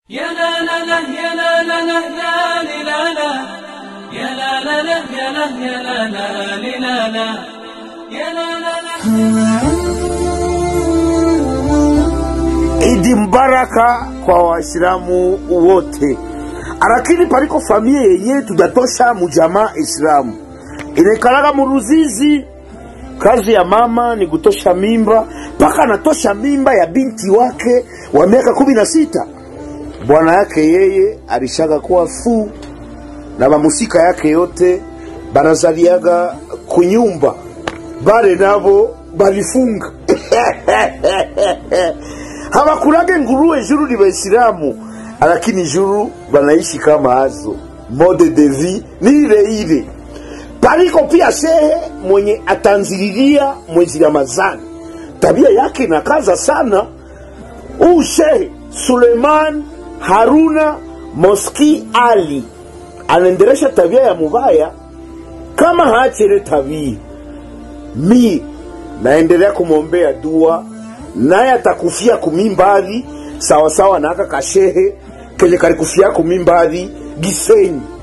يا لا لا لا يا لا لا لا لا لا لا يا لا لا لا يا لا يا لا لا لا لا يا لا لا لا. Idi mbaraka kwa Waislamu wote. Arakini pariko familia yenye tudatosha mujamaa Islamu. Inekalaga muruzizi, kazi ya mama ni kutosha mimba, paka anatosha mimba ya binti wake wa miaka 16. Bwana yake yeye alishaga kuwa fu na mamusika yake yote banazaliaga kunyumba. Bale nabo balifunga. Hawakulage nguruwe juru ni Waislamu, lakini juru banaishi kama hazo. Mode de vie ni ile. Paliko pia shehe mwenye atanzililia mwezi Ramadhani. Tabia yake nakaza sana. Shehe Suleiman Haruna Moski Ali anaendelesha tabia ya mubaya kama haachele tabia. Mi naendelea kumwombea dua, naye atakufia kumimbari sawa sawa na aka kashehe kenye kalikufia kumimbari Gisenyi.